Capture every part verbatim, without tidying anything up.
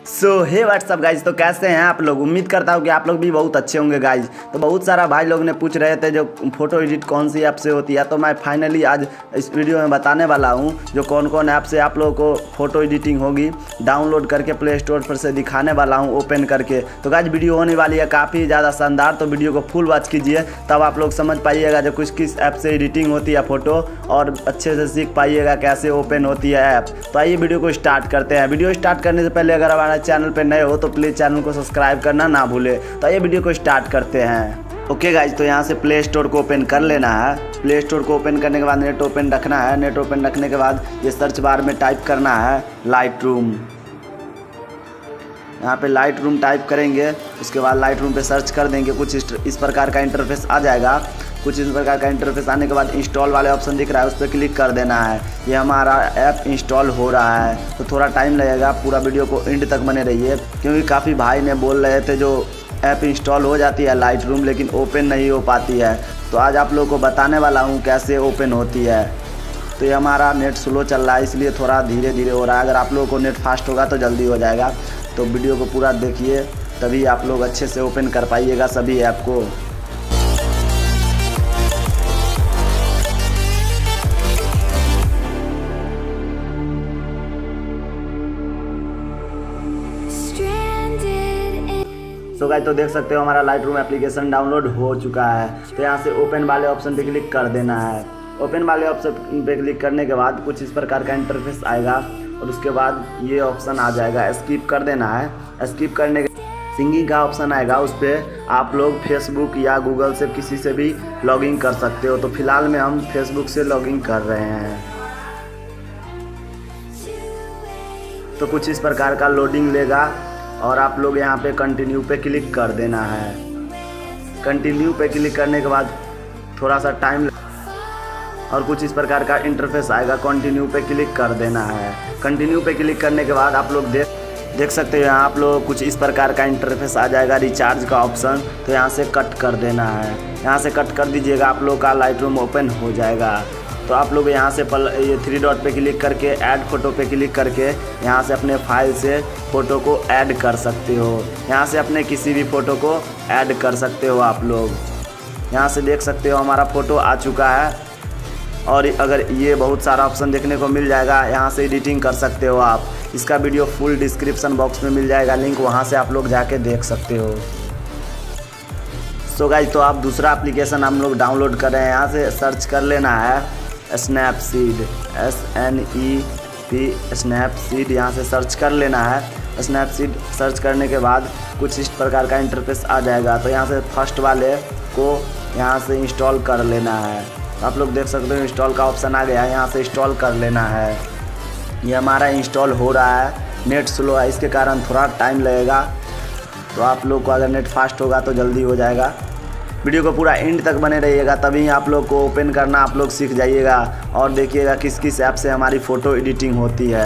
सो हे what's up guys, तो कैसे हैं आप लोग। उम्मीद करता हूँ कि आप लोग भी बहुत अच्छे होंगे गाइज। तो बहुत सारा भाई लोग ने पूछ रहे थे जो फोटो एडिट कौन सी ऐप से होती है, तो मैं फाइनली आज इस वीडियो में बताने वाला हूँ जो कौन कौन ऐप से आप लोगों को फ़ोटो एडिटिंग होगी डाउनलोड करके प्ले स्टोर पर से दिखाने वाला हूँ ओपन करके। तो गाइज वीडियो होने वाली है काफ़ी ज़्यादा शानदार, तो वीडियो को फुल वॉच कीजिए, तब आप लोग समझ पाइएगा जो कुछ किस ऐप से एडिटिंग होती है फ़ोटो, और अच्छे से सीख पाइएगा कैसे ओपन होती है ऐप। तो आइए वीडियो को स्टार्ट करते हैं। वीडियो स्टार्ट करने से पहले अगर हमारे चैनल पर नए हो तो प्लीज़ चैनल को सब्सक्राइब करना ना भूले। तो आइए वीडियो को स्टार्ट करते हैं। ओके गाइज, तो यहाँ से प्ले स्टोर को ओपन कर लेना है। प्ले स्टोर को ओपन करने के बाद नेट ओपन रखना है। नेट ओपन रखने के बाद ये सर्च बार में टाइप करना है लाइट रूम। यहाँ पे लाइट रूम टाइप करेंगे, उसके बाद लाइट रूम पे सर्च कर देंगे। कुछ इस प्रकार का इंटरफेस आ जाएगा। कुछ इस प्रकार का इंटरफेस आने के बाद इंस्टॉल वाले ऑप्शन दिख रहा है, उस पर क्लिक कर देना है। ये हमारा ऐप इंस्टॉल हो रहा है, तो थोड़ा टाइम लगेगा। पूरा वीडियो को एंड तक बने रहिए, क्योंकि काफ़ी भाई ने बोल रहे थे जो ऐप इंस्टॉल हो जाती है लाइट रूम लेकिन ओपन नहीं हो पाती है। तो आज आप लोगों को बताने वाला हूँ कैसे ओपन होती है। तो ये हमारा नेट स्लो चल रहा है, इसलिए थोड़ा धीरे धीरे हो रहा है। अगर आप लोगों को नेट फास्ट होगा तो जल्दी हो जाएगा। तो वीडियो को पूरा देखिए, तभी आप लोग अच्छे से ओपन कर पाइएगा सभी ऐप को। तो गाइस, तो देख सकते हो हमारा लाइट रूम एप्लीकेशन डाउनलोड हो चुका है। तो यहाँ से ओपन वाले ऑप्शन पे क्लिक कर देना है। ओपन वाले ऑप्शन पे क्लिक करने के बाद कुछ इस प्रकार का इंटरफेस आएगा, और उसके बाद ये ऑप्शन आ जाएगा, स्किप कर देना है। स्किप करने के सिंगिंग का ऑप्शन आएगा, उस पर आप लोग फेसबुक या गूगल से किसी से भी लॉगिन कर सकते हो। तो फिलहाल में हम फेसबुक से लॉगिन कर रहे हैं। तो कुछ इस प्रकार का लोडिंग लेगा, और आप लोग यहाँ पे कंटिन्यू पे क्लिक कर देना है। कंटिन्यू पे क्लिक करने के बाद थोड़ा सा टाइम, और कुछ इस प्रकार का इंटरफेस आएगा, कंटिन्यू पे क्लिक कर देना है। कंटिन्यू पे क्लिक करने के बाद आप लोग देख देख सकते हो यहाँ आप लोग कुछ इस प्रकार का इंटरफेस आ जाएगा, रिचार्ज का ऑप्शन। तो यहाँ से कट कर देना है। यहाँ से कट कर दीजिएगा, आप लोग का लाइट रूम ओपन हो जाएगा। तो आप लोग यहाँ से पल ये थ्री डॉट पे क्लिक करके ऐड फ़ोटो पे क्लिक करके यहाँ से अपने फाइल से फ़ोटो को ऐड कर सकते हो। यहाँ से अपने किसी भी फ़ोटो को ऐड कर सकते हो आप लोग। यहाँ से देख सकते हो हमारा फ़ोटो आ चुका है, और अगर ये बहुत सारा ऑप्शन देखने को मिल जाएगा। यहाँ से एडिटिंग कर सकते हो आप। इसका वीडियो फुल डिस्क्रिप्शन बॉक्स में मिल जाएगा लिंक, वहाँ से आप लोग जाके देख सकते हो। सो गाइस, तो आप दूसरा एप्लीकेशन हम लोग डाउनलोड कर रहे हैं। यहाँ से सर्च कर लेना है Snapseed, S N E P Snapseed. यहाँ से सर्च कर लेना है। स्नैपसीड सर्च करने के बाद कुछ इस प्रकार का इंटरफेस आ जाएगा। तो यहाँ से फर्स्ट वाले को यहाँ से इंस्टॉल कर लेना है। आप लोग देख सकते हो इंस्टॉल का ऑप्शन आ गया है, यहाँ से इंस्टॉल कर लेना है। ये हमारा इंस्टॉल हो रहा है। नेट स्लो है, इसके कारण थोड़ा टाइम लगेगा। तो आप लोग को अगर नेट फास्ट होगा तो जल्दी हो जाएगा। वीडियो को पूरा एंड तक बने रहिएगा, तभी आप लोग को ओपन करना आप लोग सीख जाइएगा, और देखिएगा किस किस ऐप से हमारी फ़ोटो एडिटिंग होती है।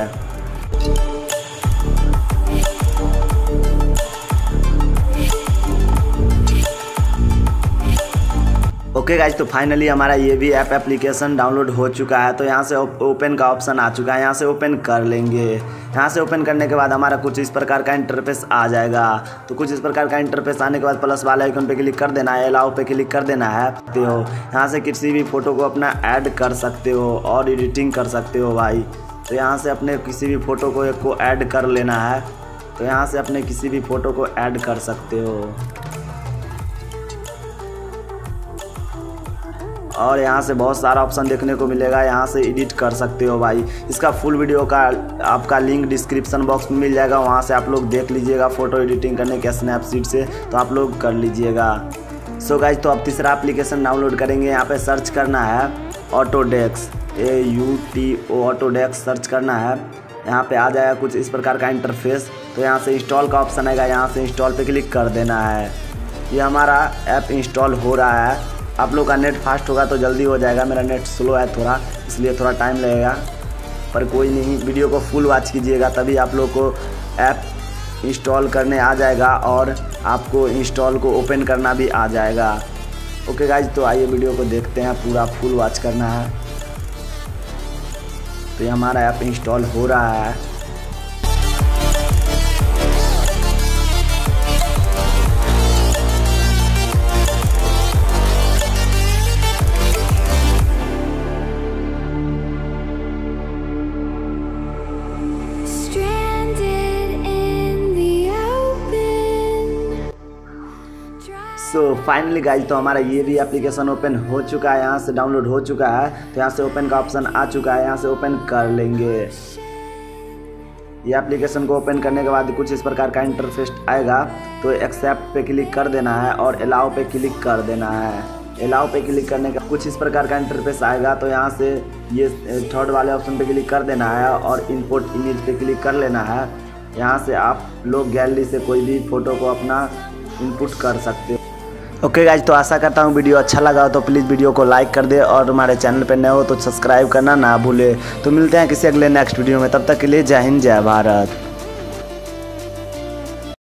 ओके गाइज, तो फाइनली हमारा ये भी ऐप एप्लीकेशन डाउनलोड हो चुका है। तो यहाँ से ओपन का ऑप्शन आ चुका है, यहाँ से ओपन कर लेंगे। यहाँ से ओपन करने के बाद हमारा कुछ इस प्रकार का इंटरफेस आ जाएगा। तो कुछ इस प्रकार का इंटरफेस आने के बाद प्लस वाले आइकन पे क्लिक कर देना है, अलाउ पे क्लिक कर देना है। तो यहाँ से किसी भी फ़ोटो को अपना ऐड कर सकते हो और एडिटिंग कर सकते हो भाई। तो यहाँ से अपने किसी भी फ़ोटो को एक को ऐड कर लेना है। तो यहाँ से अपने किसी भी फ़ोटो को ऐड कर सकते हो, और यहाँ से बहुत सारा ऑप्शन देखने को मिलेगा। यहाँ से एडिट कर सकते हो भाई। इसका फुल वीडियो का आपका लिंक डिस्क्रिप्शन बॉक्स में मिल जाएगा, वहाँ से आप लोग देख लीजिएगा फ़ोटो एडिटिंग करने के स्नैपसीड से। तो आप लोग कर लीजिएगा। सो गाइज, तो अब तीसरा एप्लीकेशन डाउनलोड करेंगे। यहाँ पे सर्च करना है Autodesk, A U T O Autodesk search करना है। यहाँ पे आ जाएगा कुछ इस प्रकार का इंटरफेस। तो यहाँ से इंस्टॉल का ऑप्शन आएगा, यहाँ से इंस्टॉल पे क्लिक कर देना है। ये हमारा ऐप इंस्टॉल हो रहा है। आप लोग का नेट फास्ट होगा तो जल्दी हो जाएगा। मेरा नेट स्लो है थोड़ा, इसलिए थोड़ा टाइम लगेगा, पर कोई नहीं। वीडियो को फुल वॉच कीजिएगा, तभी आप लोग को ऐप इंस्टॉल करने आ जाएगा, और आपको इंस्टॉल को ओपन करना भी आ जाएगा। ओके गाइज, तो आइए वीडियो को देखते हैं, पूरा फुल वॉच करना है। तो ये हमारा ऐप इंस्टॉल हो रहा है। सो फाइनली गाइज तो हमारा ये भी एप्लीकेशन ओपन हो चुका है, यहाँ से डाउनलोड हो चुका है। तो यहाँ से ओपन का ऑप्शन आ चुका है, यहाँ से ओपन कर लेंगे। ये एप्लीकेशन को ओपन करने के बाद कुछ इस प्रकार का इंटरफेस आएगा। तो एक्सेप्ट पे क्लिक कर देना है और अलाउ पे क्लिक कर देना है। अलाउ पे क्लिक करने का कुछ इस प्रकार का इंटरफेस आएगा। तो यहाँ से ये थर्ड वाले ऑप्शन पे क्लिक कर देना है और इंपोर्ट इमेज पे क्लिक कर लेना है। यहाँ से आप लोग गैलरी से कोई भी फ़ोटो को अपना इनपुट कर सकते हो। ओके गाइज, तो आशा करता हूँ वीडियो अच्छा लगा हो तो प्लीज़ वीडियो को लाइक कर दे और हमारे चैनल पर नए हो तो सब्सक्राइब करना ना भूले। तो मिलते हैं किसी अगले नेक्स्ट वीडियो में, तब तक के लिए जय हिंद जय भारत।